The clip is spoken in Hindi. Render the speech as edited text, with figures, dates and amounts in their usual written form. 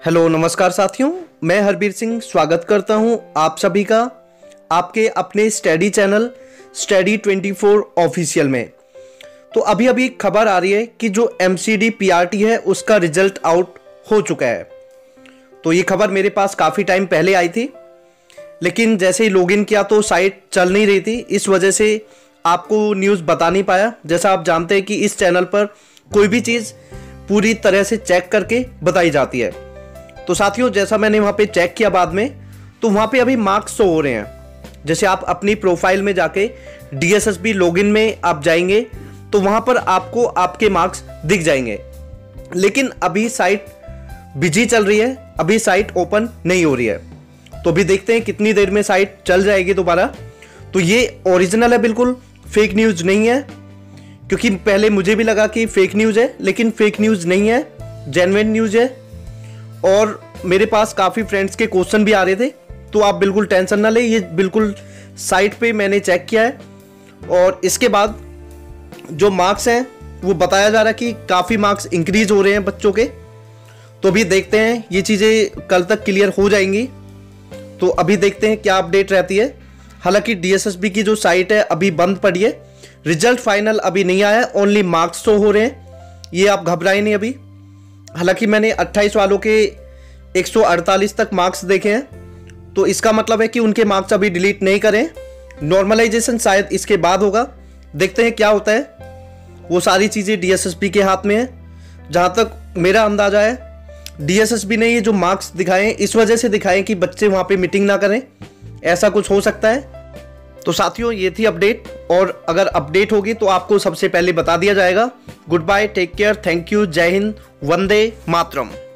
हेलो नमस्कार साथियों, मैं हरबीर सिंह स्वागत करता हूं आप सभी का आपके अपने स्टडी चैनल स्टडी 24 ऑफिशियल में। तो अभी अभी खबर आ रही है कि जो एमसीडी पीआरटी है उसका रिजल्ट आउट हो चुका है। तो ये खबर मेरे पास काफ़ी टाइम पहले आई थी, लेकिन जैसे ही लॉगिन किया तो साइट चल नहीं रही थी, इस वजह से आपको न्यूज़ बता नहीं पाया। जैसा आप जानते हैं कि इस चैनल पर कोई भी चीज़ पूरी तरह से चेक करके बताई जाती है। तो साथियों, जैसा मैंने वहाँ पे चेक किया बाद में, तो वहाँ पे अभी मार्क्स शो हो रहे हैं। जैसे आप अपनी प्रोफाइल में जाके DSSB लॉगिन में आप जाएंगे तो वहाँ पर आपको आपके मार्क्स दिख जाएंगे, लेकिन अभी साइट बिजी चल रही है, अभी साइट ओपन नहीं हो रही है। तो अभी देखते हैं कितनी देर में साइट चल जाएगी दोबारा। तो ये ओरिजिनल है, बिल्कुल फेक न्यूज़ नहीं है, क्योंकि पहले मुझे भी लगा कि फेक न्यूज़ है, लेकिन फेक न्यूज़ नहीं है, जेन्युइन न्यूज़ है। और मेरे पास काफ़ी फ्रेंड्स के क्वेश्चन भी आ रहे थे, तो आप बिल्कुल टेंशन ना लें, ये बिल्कुल साइट पे मैंने चेक किया है। और इसके बाद जो मार्क्स हैं वो बताया जा रहा है कि काफ़ी मार्क्स इंक्रीज हो रहे हैं बच्चों के। तो अभी देखते हैं, ये चीज़ें कल तक क्लियर हो जाएंगी। तो अभी देखते हैं क्या अपडेट रहती है। हालांकि DSSB की जो साइट है अभी बंद पड़ी है, रिजल्ट फाइनल अभी नहीं आया है, ओनली मार्क्स शो हो रहे हैं, ये आप घबराएं नहीं अभी। हालांकि मैंने 28 वालों के 148 तक मार्क्स देखे हैं, तो इसका मतलब है कि उनके मार्क्स अभी डिलीट नहीं करें। नॉर्मलाइजेशन शायद इसके बाद होगा, देखते हैं क्या होता है। वो सारी चीज़ें DSSB के हाथ में है। जहाँ तक मेरा अंदाजा है, DSSB ने ये जो मार्क्स दिखाए इस वजह से दिखाए कि बच्चे वहाँ पे मीटिंग ना करें, ऐसा कुछ हो सकता है। तो साथियों, ये थी अपडेट, और अगर अपडेट होगी तो आपको सबसे पहले बता दिया जाएगा। Good bye, take care, thank you, जय हिंद, वंदे मातरम।